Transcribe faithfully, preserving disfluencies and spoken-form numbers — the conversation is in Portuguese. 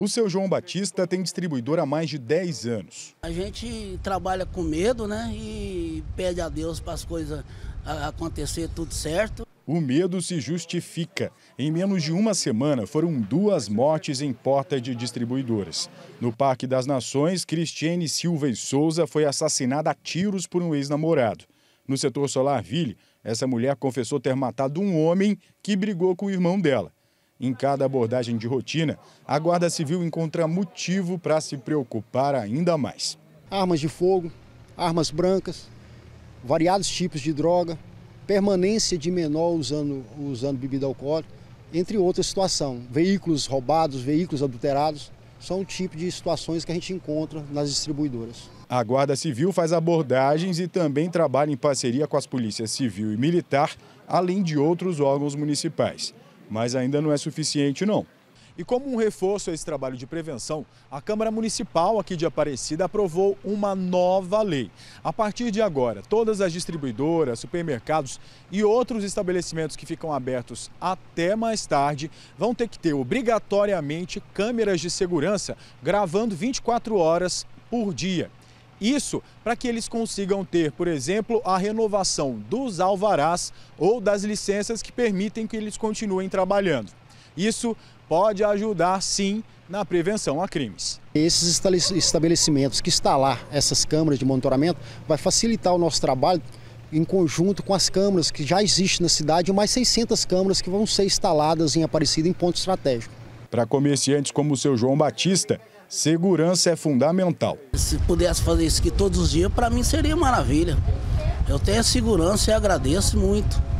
O seu João Batista tem distribuidora há mais de dez anos. A gente trabalha com medo, né? E pede a Deus para as coisas acontecer tudo certo. O medo se justifica. Em menos de uma semana, foram duas mortes em porta de distribuidoras. No Parque das Nações, Cristiane Silva e Souza foi assassinada a tiros por um ex-namorado. No setor Solarville, essa mulher confessou ter matado um homem que brigou com o irmão dela. Em cada abordagem de rotina, a Guarda Civil encontra motivo para se preocupar ainda mais. Armas de fogo, armas brancas, variados tipos de droga, permanência de menor usando, usando bebida alcoólica, entre outras situações. Veículos roubados, veículos adulterados, são o tipo de situações que a gente encontra nas distribuidoras. A Guarda Civil faz abordagens e também trabalha em parceria com as polícias civil e militar, além de outros órgãos municipais. Mas ainda não é suficiente, não. E como um reforço a esse trabalho de prevenção, a Câmara Municipal aqui de Aparecida aprovou uma nova lei. A partir de agora, todas as distribuidoras, supermercados e outros estabelecimentos que ficam abertos até mais tarde vão ter que ter obrigatoriamente câmeras de segurança gravando vinte e quatro horas por dia. Isso para que eles consigam ter, por exemplo, a renovação dos alvarás ou das licenças que permitem que eles continuem trabalhando. Isso pode ajudar, sim, na prevenção a crimes. Esses estabelecimentos que instalar essas câmeras de monitoramento vai facilitar o nosso trabalho em conjunto com as câmeras que já existem na cidade e mais seiscentas câmeras que vão ser instaladas em Aparecida em ponto estratégico. Para comerciantes como o seu João Batista, segurança é fundamental. Se pudesse fazer isso aqui todos os dias, para mim seria maravilha. Eu tenho a segurança e agradeço muito.